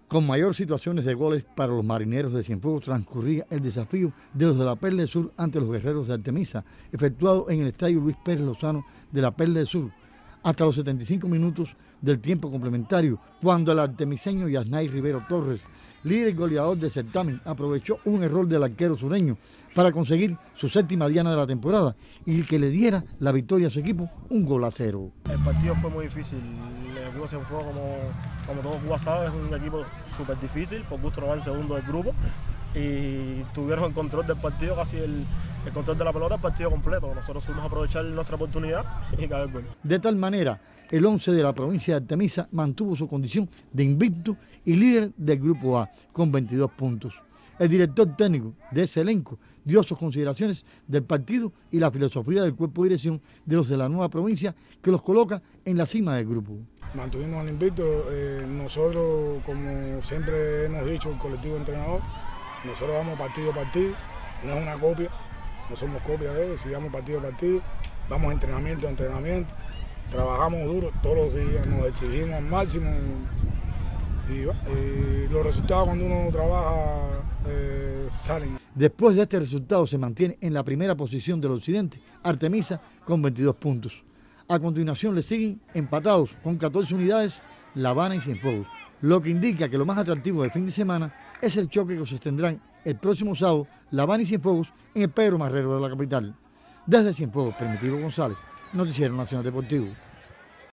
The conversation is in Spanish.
Con mayor situaciones de goles para los marineros de Cienfuegos transcurría el desafío de los de la Perla del Sur ante los guerreros de Artemisa, efectuado en el estadio Luis Pérez Lozano de la Perla del Sur, hasta los 75 minutos del tiempo complementario, cuando el artemiseño Yasnay Rivero Torres, líder goleador del certamen, aprovechó un error del arquero sureño para conseguir su séptima diana de la temporada y que le diera la victoria a su equipo 1-0. El partido fue muy difícil. El equipo Cienfuegos, como todos Cuba sabe, es un equipo súper difícil. Por gusto no va en segundo del grupo y tuvieron el control del partido, casi el control de la pelota, el partido completo. Nosotros fuimos a aprovechar nuestra oportunidad y caer el gol. De tal manera, el 11 de la provincia de Artemisa mantuvo su condición de invicto y líder del grupo A con 22 puntos. El director técnico de ese elenco dio sus consideraciones del partido y la filosofía del cuerpo de dirección de los de la nueva provincia que los coloca en la cima del grupo. Mantuvimos el invicto. Nosotros, como siempre hemos dicho, el colectivo entrenador, nosotros damos partido a partido, no es una copia, no somos copia de ellos, si damos partido a partido, vamos entrenamiento a entrenamiento, trabajamos duro todos los días, nos exigimos al máximo y los resultados cuando uno trabaja salen. Después de este resultado se mantiene en la primera posición del occidente Artemisa con 22 puntos. A continuación le siguen empatados con 14 unidades La Habana y Cienfuegos, lo que indica que lo más atractivo del fin de semana es el choque que sostendrán el próximo sábado La Habana y Cienfuegos en el Pedro Marrero de la capital. Desde Cienfuegos, Primitivo González, Noticiero Nacional Deportivo.